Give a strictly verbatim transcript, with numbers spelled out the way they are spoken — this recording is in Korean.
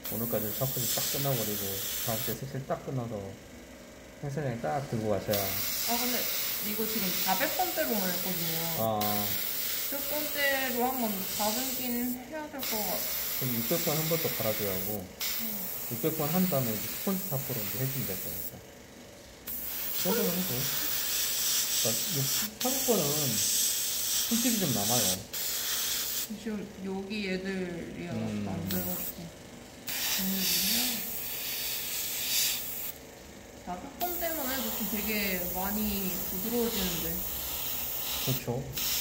오늘까지 샤프지 딱 끝나버리고 다음 주에 색칠 딱 끝나서 헬스장에 딱 들고 가셔야. 아 근데 이거 지금 사백 번대로만 했거든요. 아 육백 번대로 한번 다듬긴 해야 될 것 같아. 그럼 육백 번 한 번 더 갈아줘야 하고 응. 육백 번 한 다음에 이제 스폰지 탑으로 이제 해주면 될 거니까. 그 정도는 해도. 그러니까 육십 번은 손질이 좀 남아요. 지금 여기 애들이야 음. 안 돼가지고 정리를 해야 돼. 사백 번대만 해도 좀 되게 많이 부드러워지는데. 그렇죠.